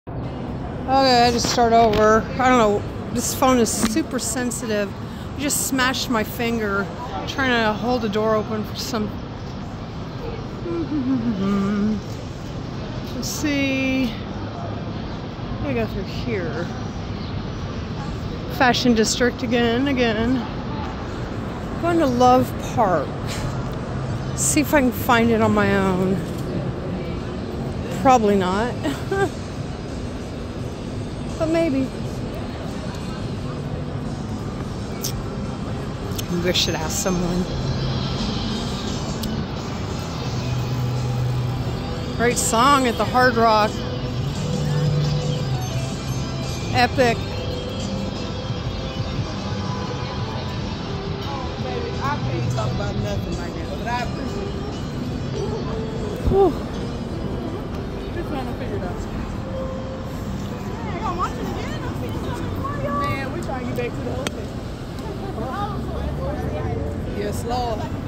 Okay, I just start over. I don't know. This phone is super sensitive. I just smashed my finger trying to hold the door open for some. Let's see. I go through here. Fashion District again. Going to Love Park. See if I can find it on my own. Probably not. But maybe. Maybe I should ask someone. Great song at the Hard Rock. Epic. I can't talk about nothing right now, but I appreciate it. Whew. Just trying to figure it out. I gotta watch it again. I'm seeing something for y'all. Man, we trying to get back to the hotel. Yes, Lord.